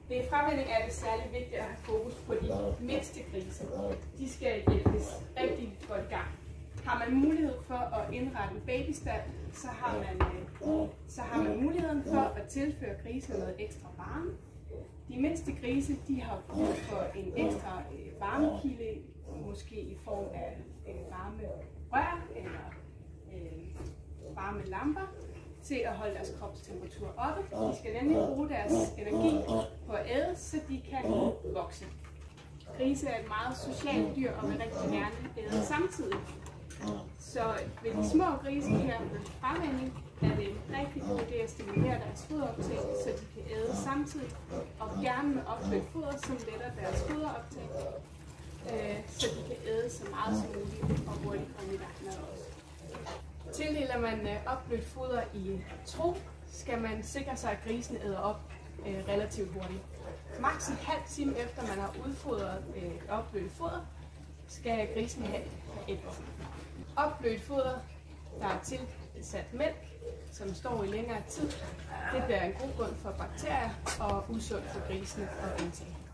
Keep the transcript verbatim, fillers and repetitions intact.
Ved fravænning er det særligt vigtigt at have fokus på de mindste grise. De skal hjælpes rigtig godt i gang. Har man mulighed for at indrette en babystald, så har man, så har man muligheden for at tilføre grisene noget ekstra varme. De mindste grise de har brug for en ekstra varmekilde, måske i form af varme rør eller øh, varme lamper, til at holde deres kropstemperatur oppe. De skal nemlig bruge deres energi på at æde, så de kan vokse. Grise er et meget socialt dyr og vil rigtig gerne æde samtidig. Så ved de små grise her med fravænning er det en rigtig god idé at stimulere deres foderoptag, så de kan æde samtidig, og gerne med opblødt foder, som letter deres foderoptag, så de kan æde så meget som muligt og hurtigt komme i gang med også. Tildeler man opblødt foder i tro, skal man sikre sig, at grisen æder op øh, relativt hurtigt. Maks en halv time efter man har udfodret øh, opblødt foder, skal grisen have et år. Opblødt foder, der er tilsat mælk, som står i længere tid, det bliver en god grund for bakterier og usundt for grisene at indtage.